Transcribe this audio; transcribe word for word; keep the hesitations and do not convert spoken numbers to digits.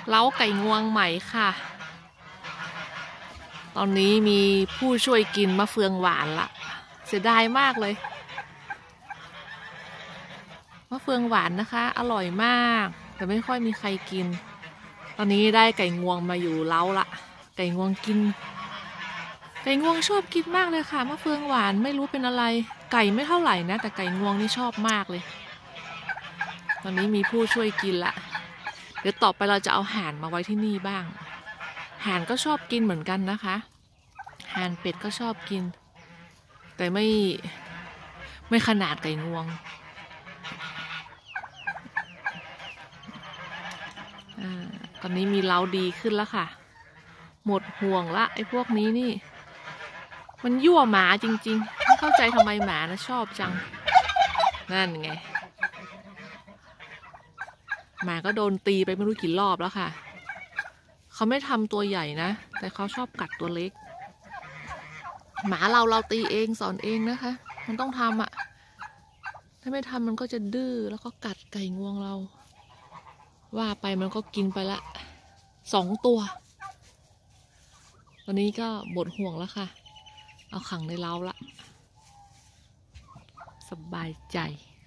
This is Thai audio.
เล้าไก่งวงใหม่ค่ะตอนนี้มีผู้ช่วยกินมะเฟืองหวานละเสียดายมากเลยมะเฟืองหวานนะคะอร่อยมากแต่ไม่ค่อยมีใครกินตอนนี้ได้ไก่งวงมาอยู่เล้าละไก่งวงกินไก่งวงชอบกินมากเลยค่ะมะเฟืองหวานไม่รู้เป็นอะไรไก่ไม่เท่าไหร่นะแต่ไก่งวงนี่ชอบมากเลยตอนนี้มีผู้ช่วยกินละเดี๋ยวต่อไปเราจะเอาห่านมาไว้ที่นี่บ้างห่านก็ชอบกินเหมือนกันนะคะห่านเป็ดก็ชอบกินแต่ไม่ไม่ขนาดไก่งวงอ่าตอนนี้มีเล้าดีขึ้นแล้วค่ะหมดห่วงละไอ้พวกนี้นี่มันยั่วหมาจริงๆไม่เข้าใจทำไมหมานะชอบจังนั่นไงหมาก็โดนตีไปไม่รู้กี่รอบแล้วค่ะเขาไม่ทำตัวใหญ่นะแต่เขาชอบกัดตัวเล็กหมาเราเราตีเองสอนเองนะคะมันต้องทำอ่ะถ้าไม่ทำมันก็จะดื้อแล้วก็กัดไก่งวงเราว่าไปมันก็กินไปละสองตัวตอนนี้ก็หมดห่วงแล้วค่ะเอาขังในเล้าละสบายใจ